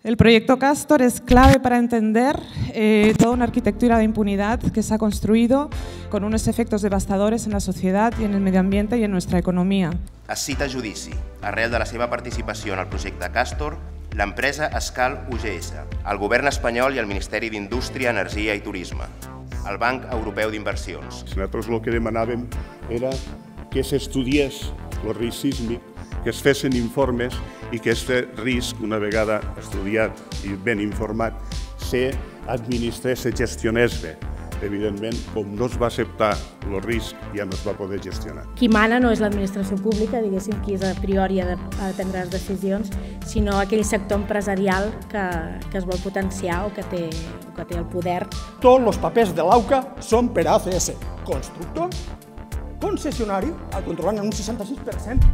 El proyecto Castor es clave para entender toda una arquitectura de impunidad que se ha construido con unos efectos devastadores en la sociedad y en el medio ambiente y en nuestra economía. Es cita a judici, arrel de la seva participació en el projecte Castor, l'empresa Escal UGS, el govern espanyol i el Ministeri d'Indústria, Energia i Turisme, el Banc Europeu d'Inversions. Nosaltres el que demanàvem era que s'estudiés el risc sísmic, que es fessin informes i que aquest risc, una vegada estudiat i ben informat, s'administrés, se gestionés bé. Evidentment, com no es va acceptar el risc, ja no es va poder gestionar. Qui mana no és l'administració pública, diguéssim, qui és a priori ha de prendre les decisions, sinó aquell sector empresarial que es vol potenciar o que té el poder. Tots els papers de l'AUCA són per a ACS. Constructor, concessionari, el controlant en un 66%,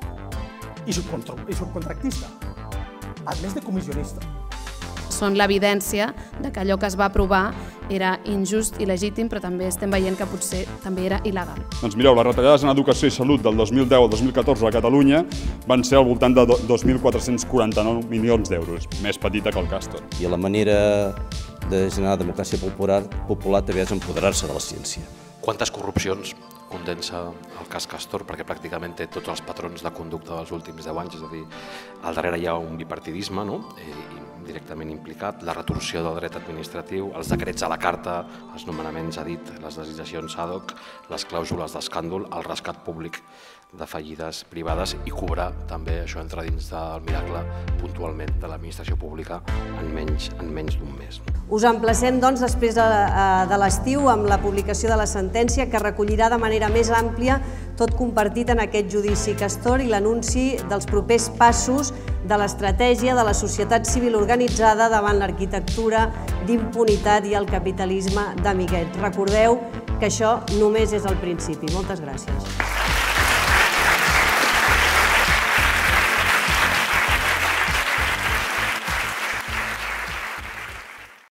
i subcontractista, a més de comissionista. Són l'evidència que allò que es va aprovar era injust i legítim, però també estem veient que potser també era il·legal. Doncs mireu, les retallades en educació i salut del 2010 al 2014 a Catalunya van ser al voltant de 2.449 milions d'euros, més petita que el Castor. I la manera de generar democràcia popular també és empoderar-se de la ciència. Quantes corrupcions condensa el cas Castor, perquè pràcticament té tots els patrons de conducta dels últims 10 anys, és a dir, al darrere hi ha un bipartidisme directament implicat, la retorsió del dret administratiu, els decrets a la carta, els nomenaments a dit, les legislacions ad hoc, les clàusules d'escàndol, el rescat públic de fallides privades i cobrar també, això entra dins del miracle puntualment de l'administració pública en menys d'un mes. Us emplacem, doncs, després de l'estiu amb la publicació de la sentència que recollirà de manera més àmplia tot compartit en aquest judici Castor i l'anunci dels propers passos de l'estratègia de la societat civil organitzada davant l'arquitectura d'impunitat i el capitalisme d'amiguet. Recordeu que això només és el principi. Moltes gràcies.